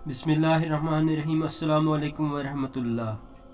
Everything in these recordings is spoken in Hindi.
बिस्मिल्लाहिर्रहमानिर्रहीम। अस्सलामु अलैकुम वरहमतुल्लाह।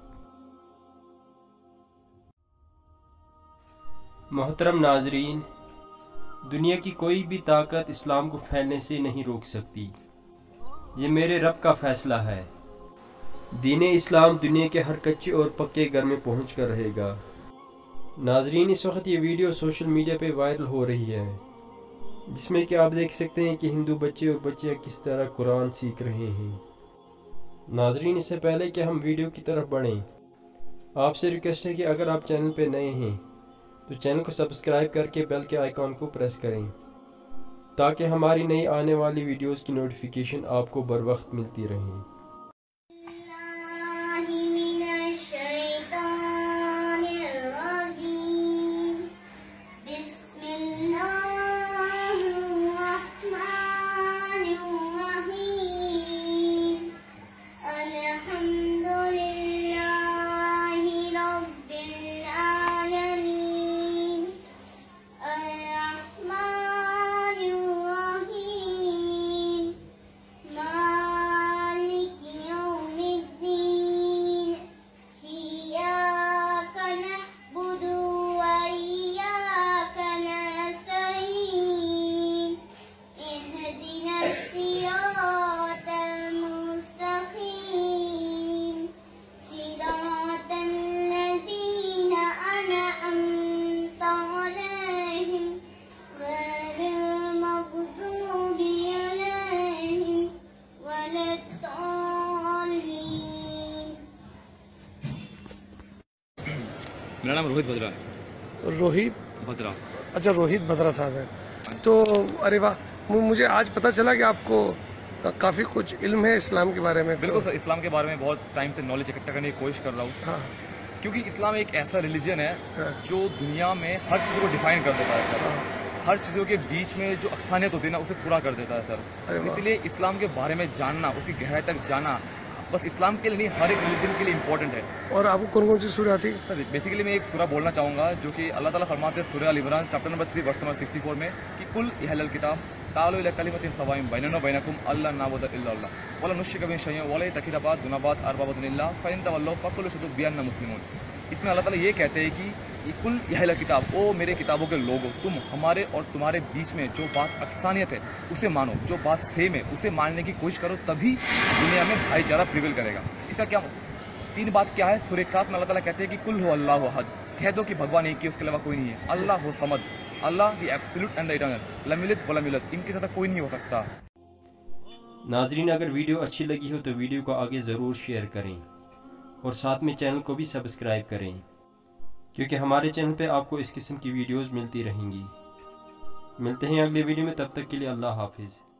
मोहतरम नाजरीन, दुनिया की कोई भी ताकत इस्लाम को फैलने से नहीं रोक सकती। ये मेरे रब का फैसला है। दीन इस्लाम दुनिया के हर कच्चे और पक्के घर में पहुँच कर रहेगा। नाजरीन, इस वक्त ये वीडियो सोशल मीडिया पे वायरल हो रही है, जिसमें कि आप देख सकते हैं कि हिंदू बच्चे और बच्चियाँ किस तरह कुरान सीख रहे हैं। नाजरीन, इससे पहले कि हम वीडियो की तरफ बढ़ें, आपसे रिक्वेस्ट है कि अगर आप चैनल पे नए हैं तो चैनल को सब्सक्राइब करके बेल के आइकॉन को प्रेस करें, ताकि हमारी नई आने वाली वीडियोस की नोटिफिकेशन आपको बर वक्त मिलती रहे। मेरा नाम रोहित बद्रा है। रोहित बद्रा। अच्छा, रोहित बद्रा साहब है। तो अरे वाह, मुझे आज पता चला कि आपको काफ़ी कुछ इल्म है इस्लाम के बारे में। बिल्कुल सर, इस्लाम के बारे में बहुत टाइम से नॉलेज इकट्ठा करने की कोशिश कर रहा हूँ। हाँ। क्योंकि इस्लाम एक ऐसा रिलीजन है हाँ। जो दुनिया में हर चीज़ को डिफाइन कर देता है सर। हाँ। हर चीज़ों के बीच में जो अक्सानियत होती है ना, उसे पूरा कर देता है सर। इसलिए इस्लाम के बारे में जानना, उसकी गहराई तक जाना बस इस्लाम के लिए नहीं, हर एक रिलीजन के लिए इंपॉर्टेंट है। और आपको कौन कौन सी सूरह आती है? सर बेसिकली मैं एक सूरह बोलना चाहूँगा जो कि अल्लाह ताला फरमाते हैं सूरह अल इमरान चैप्टर नंबर 3 वर्स नंबर 64 में कि कुल अहलल किताब तालू इला कलिमतिन सवाइन बैनना व बैनकुम अल्ला नाबुद इल्ला अल्लाह वला नुश्रिक बिही शैयन वला तकिरबात दुनाबात अरबाबुन इल्ला फइन तवल्लु फकुलु शुदु बिअन्ना मुस्लिमून। इसमें अल्लाह ताला ये कहते हैं कि ये कुल अहलल किताब, ओ मेरे किताबों के लोगो, तुम हमारे और तुम्हारे बीच में जो बात अक्सानियत है उसे मानो, जो बात सेम है उसे मानने की कोशिश करो, तभी दुनिया में भाईचारा प्रिवेल करेगा। इसका क्या 3 बात क्या है? सूरह इखलास में अल्लाह ताला कहते हैं कि कुल हो अल्लाहु अहद, कह दो कि भगवान एक ही, उसके अलावा कोई नहीं है। अल्लाह हो समद, Allah the absolute and the eternal, लम यलिद व लम यूलद, इनके साथ कोई नहीं हो सकता। नाजरीन, अगर वीडियो अच्छी लगी हो तो वीडियो को आगे ज़रूर शेयर करें और साथ में चैनल को भी सब्सक्राइब करें, क्योंकि हमारे चैनल पे आपको इस किस्म की वीडियोस मिलती रहेंगी। मिलते हैं अगले वीडियो में, तब तक के लिए अल्लाह हाफिज़।